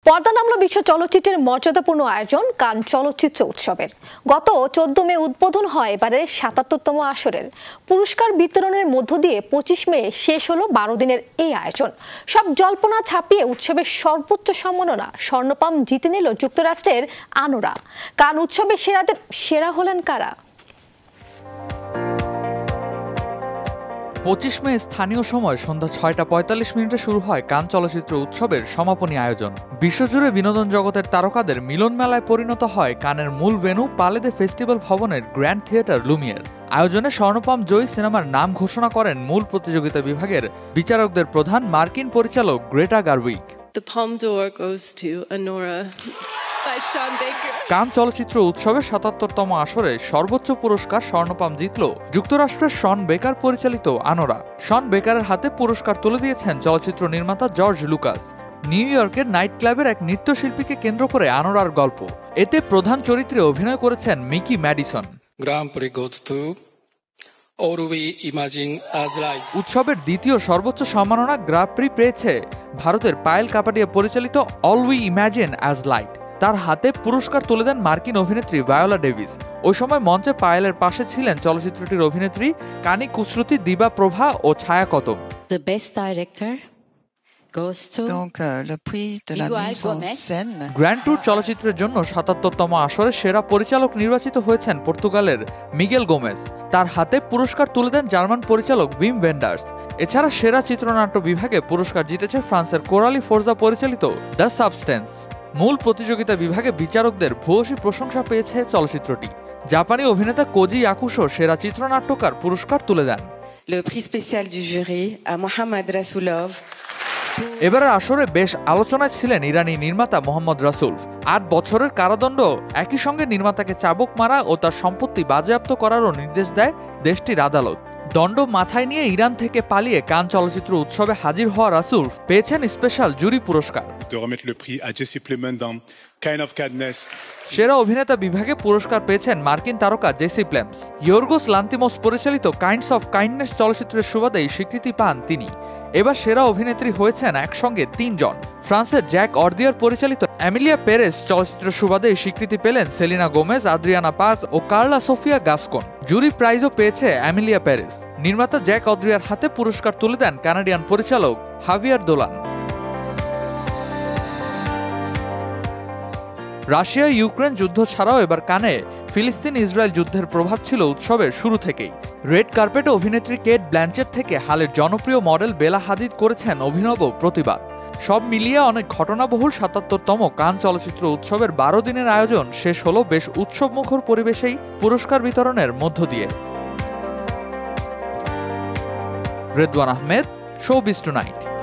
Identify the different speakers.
Speaker 1: পর্দা নামলো বিশ্ব চলচ্চিত্রের মর্যাদাপূর্ণ আয়োজন কান চলচ্চিত্র উৎসবের। গত 14 মে উদ্বোধন হয় এবারের ৭৭তম আসরের। পুরস্কার বিতরণের মধ্য দিয়ে 25 মে শেষ হলো 12 দিনের এই আয়োজন। সব জল্পনা ছাপিয়ে উৎসবের সর্বোচ্চ সম্মাননা স্বর্ণপাম জিতে নিল যুক্তরাষ্ট্রের আনোরা। কান উৎসবে সেরাদের সেরা হলেন কারা?
Speaker 2: 25 মে স্থানীয় সময় সন্ধ্যা ৬টা ৪৫ শুরু হয় কান চলচ্চিত্র উৎসবের সমাপনী আয়োজন। বিশ্বজুড়ে বিনোদন জগতের তারকাদের মিলন মেলায় পরিণত হয় কানের মূল ভেন্যু পালে দে ফেস্টিভ্যাল ভবনের গ্র্যান্ড থিয়েটার লুমিয়ের। আয়োজনে স্বর্ণপাম জয়ী সিনেমার নাম ঘোষণা করেন মূল প্রতিযোগিতা বিভাগের বিচারকদের প্রধান মার্কিন পরিচালক Greta Gerwig.
Speaker 3: The Palme d'Or goes to Anora.
Speaker 2: কান চলচ্চিত্র উৎসবের ৭৭তম আসরে সর্বোচ্চ পুরস্কার স্বর্ণপাম জিতল যুক্তরাষ্ট্রের শন বেকার পরিচালিত আনোরা। শন বেকারের হাতে পুরস্কার তুলে দিয়েছেন চলচ্চিত্র নির্মাতা জর্জ লুকাস। নিউ ইয়র্কের নাইট ক্লাবের এক নৃত্যশিল্পীকে কেন্দ্র করে আনোরার গল্প। এতে প্রধান চরিত্রে অভিনয় করেছেন মিকি ম্যাডিসন। উৎসবের দ্বিতীয় সর্বোচ্চ সম্মাননা গ্রাঁ প্রি পেয়েছে ভারতের পায়েল কাপাডিয়া পরিচালিত All We Imagine As Light. তার হাতে পুরস্কার তুলে দেন মার্কিন অভিনেত্রী ভায়োলা ডেভিস। ওই সময় মঞ্চে পায়েলের পাশে ছিলেন চলচ্চিত্রটির অভিনেত্রী কানি কুসরুতি, দিবা প্রভা ও Chhaya Kadam.
Speaker 4: The best director goes to
Speaker 5: le prix de la mise en scène.
Speaker 2: Grand Tour চলচ্চিত্রের জন্য ৭৭তম আসরে সেরা পরিচালক নির্বাচিত হয়েছেন পর্তুগালের মিগেল গোমেজ। তার হাতে পুরস্কার তুলে দেন জার্মান পরিচালক উইম ভেন্ডার্স। এছাড়া সেরা চিত্রনাট্য বিভাগে পুরস্কার জিতেছে ফ্রান্সের কোরালি ফোর্জা পরিচালিত দ্য সাবস্টেন্স। মূল প্রতিযোগিতা বিভাগে বিচারকদের ভূয়সী প্রশংসা পেয়েছে চলচ্চিত্রটি। জাপানি অভিনেতা কোজি ইয়াকুশো সেরা চিত্রনাট্যকার পুরস্কার তুলে দেন।
Speaker 6: Le prix spécial du jury à Mohammad Rasoulov.
Speaker 2: এবারের আসরে বেশ আলোচনায় ছিলেন ইরানি নির্মাতা মোহাম্মদ রাসুল। ৮ বছরের কারাদণ্ড, একই সঙ্গে নির্মাতাকে চাবুক মারা ও তার সম্পত্তি বাজেয়াপ্ত করারও নির্দেশ দেয় দেশটির আদালত। দণ্ড মাথায় নিয়ে ইরান থেকে পালিয়ে কান চলচ্চিত্র উৎসবে হাজির হওয়া রাসুল পেয়েছেন স্পেশাল জুরি পুরস্কার। সেরা অভিনেতা বিভাগে পুরস্কার পেয়েছেন মার্কিন তারকা জেসি প্লেমস। ইয়র্গোস লান্তিমোস পরিচালিত কাইন্ডস অফ কাইন্ডনেস চলচ্চিত্রের সুবাদেই স্বীকৃতি পান তিনি। এবার সেরা অভিনেত্রী হয়েছেন একসঙ্গে ৩ জন। ফ্রান্সের জ্যাক অর্দিয়ার পরিচালিত অ্যামিলিয়া পেরেস চলচ্চিত্র সুবাদে স্বীকৃতি পেলেন সেলিনা গোমেজ, আদ্রিয়ানা পাজ ও কার্লা সোফিয়া গাসকন। জুরি প্রাইজও পেয়েছে অ্যামিলিয়া পেরেস। নির্মাতা জ্যাক অদ্রিয়ার হাতে পুরস্কার তুলে দেন কানাডিয়ান পরিচালক হাভিয়ার দোলান। রাশিয়া ইউক্রেন যুদ্ধ ছাড়াও এবার কানে ফিলিস্তিন ইসরায়েল যুদ্ধের প্রভাব ছিল উৎসবের শুরু থেকেই। রেড কার্পেটে অভিনেত্রী কেট ব্ল্যানচেট থেকে হালের জনপ্রিয় মডেল বেলা হাদিদ করেছেন অভিনব প্রতিবাদ। সব মিলিয়ে অনেক ঘটনাবহুল ৭৭তম কান চলচ্চিত্র উৎসবের 12 দিনের আয়োজন শেষ হলো বেশ উৎসবমুখর পরিবেশেই পুরস্কার বিতরণের মধ্য দিয়ে। Redwan Ahmed, showbiz tonight.